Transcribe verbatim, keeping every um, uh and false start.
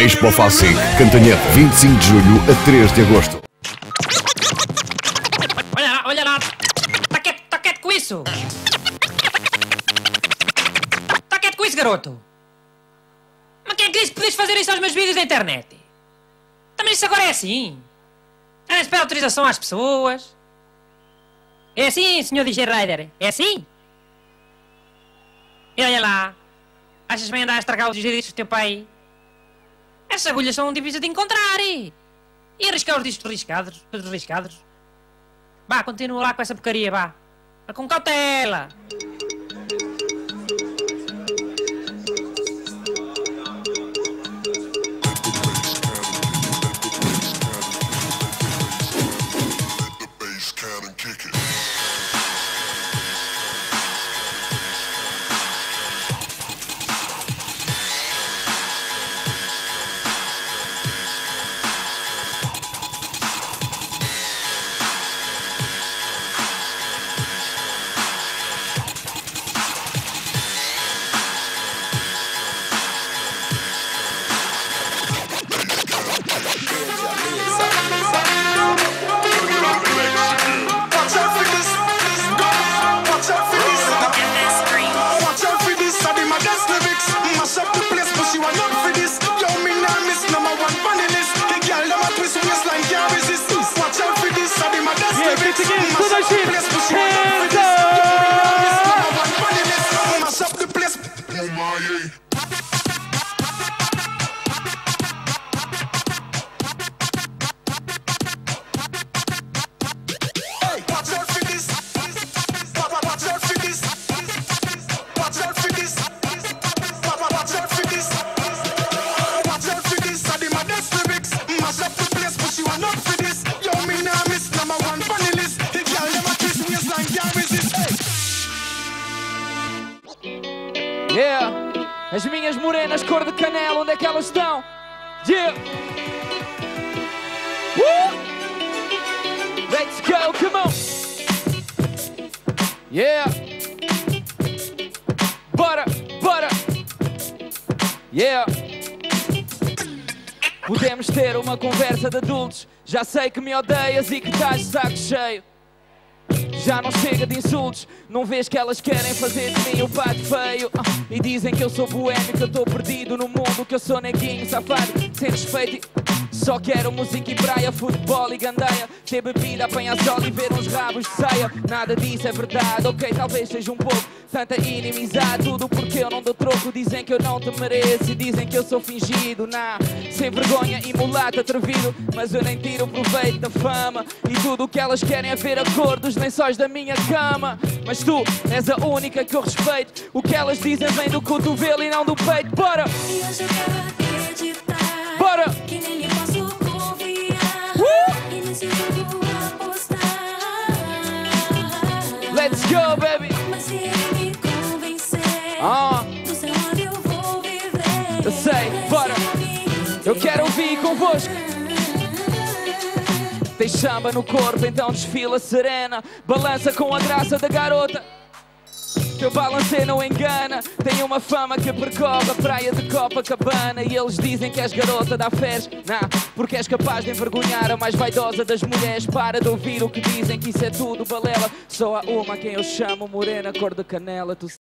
Expo Facim, Cantanhede, vinte e cinco de julho a três de agosto. Olha lá, olha lá. Tá quieto, tá quieto com isso. Tá quieto com isso, garoto. Mas quem é que disse que podias fazer isso aos meus vídeos na internet? Também isso agora é assim. Ah, espera autorização às pessoas. É assim, senhor D J Rider? É assim? E olha lá. Achas bem andar a estragar os discos do teu pai? Essas agulhas são difíceis de encontrar. E, e arriscar os discos riscados, todos riscados. Vá, continua lá com essa porcaria, vá. Mas com cautela. Yeah, as minhas morenas cor de canela, onde é que elas estão? Yeah. Woo! Let's go, come on. Yeah. Bora, bora. Yeah. Podemos ter uma conversa de adultos. Já sei que me odeias e que estás de saco cheio. Já não chega de insultos, não vês que elas querem fazer de mim o pato feio uh, e dizem que eu sou boêmio, que eu estou perdido no mundo, que eu sou neguinho, safado, sem respeito e... Só quero música e praia, futebol e gandaia, ter bebida, apanhar sol e ver uns rabos de ceia. Nada disso é verdade, ok, talvez seja um pouco tanta inimizade, tudo porque eu não dou troco. Dizem que eu não te mereço e dizem que eu sou fingido, nah, sem vergonha e mulato atrevido. Mas eu nem tiro proveito da fama e tudo o que elas querem é ver a cor dos lençóis da minha cama. Mas tu és a única que eu respeito, o que elas dizem vem do cotovelo e não do peito. Bora! E hoje eu quero acreditar, bora! Que nem lhe posso confiar, uh! E nesse jogo apostar. Let's go, baby! Mas se ele me convencer, ah. do seu lado eu vou viver. Eu sei, bora! Eu quero ouvir convosco. Tem chamba no corpo, então desfila serena. Balança com a graça da garota. Teu balancê não engana. Tem uma fama que percorre a praia de Copacabana. E eles dizem que és garota da fez. Não, porque és capaz de envergonhar a mais vaidosa das mulheres. Para de ouvir o que dizem, que isso é tudo balela. Só há uma quem eu chamo morena, cor de canela. Tu